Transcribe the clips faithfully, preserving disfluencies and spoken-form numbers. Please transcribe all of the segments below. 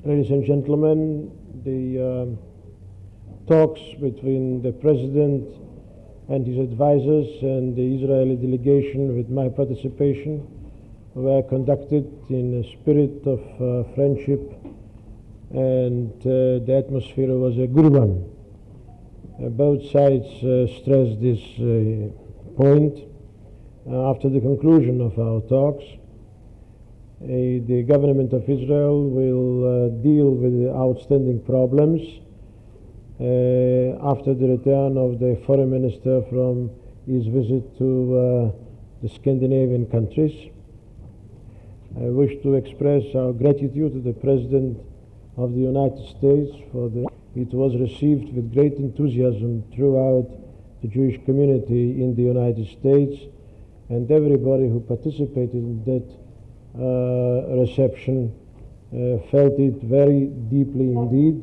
Ladies and gentlemen, the um, talks between the President and his advisors and the Israeli delegation with my participation were conducted in a spirit of uh, friendship, and uh, the atmosphere was a good one. Uh, both sides uh, stressed this uh, point. Uh, after the conclusion of our talks, uh, the government of Israel will uh, deal with the outstanding problems uh, after the return of the foreign minister from his visit to uh, the Scandinavian countries. I wish to express our gratitude to the President of the United States for the it was received with great enthusiasm throughout the Jewish community in the United States, and everybody who participated in that uh, reception uh, felt it very deeply indeed.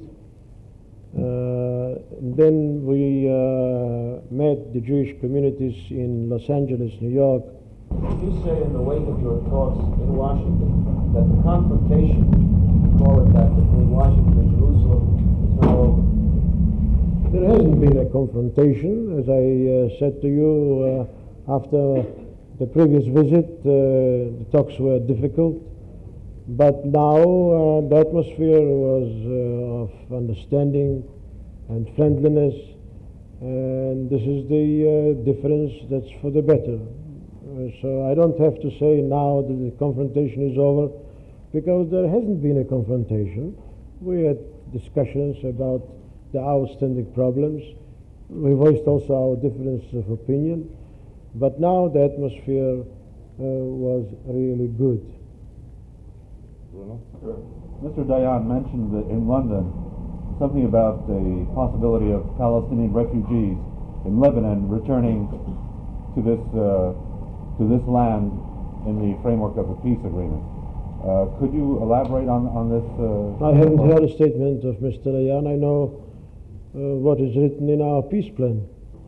Uh, then we uh, met the Jewish communities in Los Angeles, New York. You say in the wake of your talks in Washington that the confrontation, call it that, between Washington and Jerusalem is now over. There hasn't been a confrontation. As I uh, said to you, uh, after the previous visit, uh, the talks were difficult, but now uh, the atmosphere was uh, of understanding and friendliness, and this is the uh, difference that's for the better. Uh, so I don't have to say now that the confrontation is over, because there hasn't been a confrontation. We had discussions about the outstanding problems. We voiced also our difference of opinion, but now the atmosphere uh, was really good. Bruno? Sure. Mister Dayan mentioned that in London something about the possibility of Palestinian refugees in Lebanon returning to this uh, to this land in the framework of a peace agreement. Uh, could you elaborate on, on this? Uh, I haven't heard a statement of Mister Dayan. I know uh, what is written in our peace plan.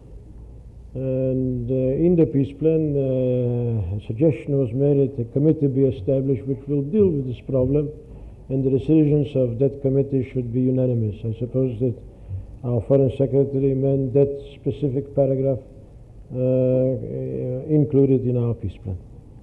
And uh, in the peace plan, uh, a suggestion was made that a committee be established which will deal with this problem, and the decisions of that committee should be unanimous. I suppose that our Foreign Secretary meant that specific paragraph uh, included in our peace plan.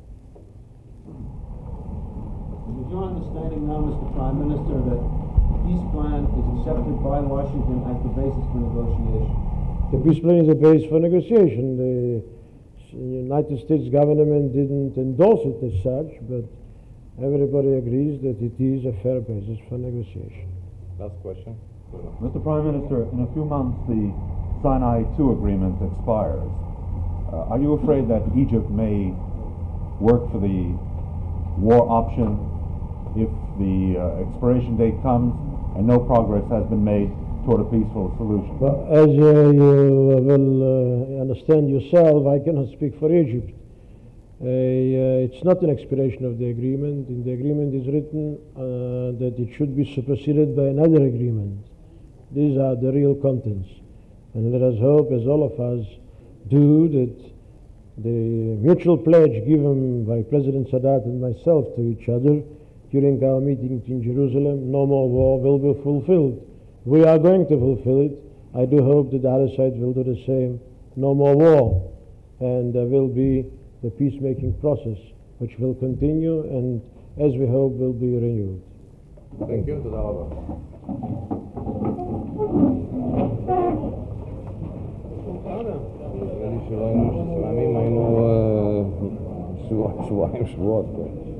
Is it your understanding now, Mister Prime Minister, that the peace plan is accepted by Washington as the basis for negotiation? The peace plan is a base for negotiation. The United States government didn't endorse it as such, but everybody agrees that it is a fair basis for negotiation. Last question. Mister Prime Minister, in a few months the Sinai two agreement expires. Uh, are you afraid that Egypt may work for the war option if the uh, expiration date comes and no progress has been made toward a peaceful solution? Well, as uh, you will uh, understand yourself, I cannot speak for Egypt. Uh, uh, it's not an expiration of the agreement. In the agreement is written uh, that it should be superseded by another agreement. These are the real contents. And let us hope, as all of us do, that the mutual pledge given by President Sadat and myself to each other during our meetings in Jerusalem, no more war, will be fulfilled. We are going to fulfill it. I do hope that the other side will do the same. No more war. And there will be the peacemaking process, which will continue and, as we hope, will be renewed. Thank you. תודה רבה. נראה לי שלא היינו שסלמים, היינו שבועיים, שבועות.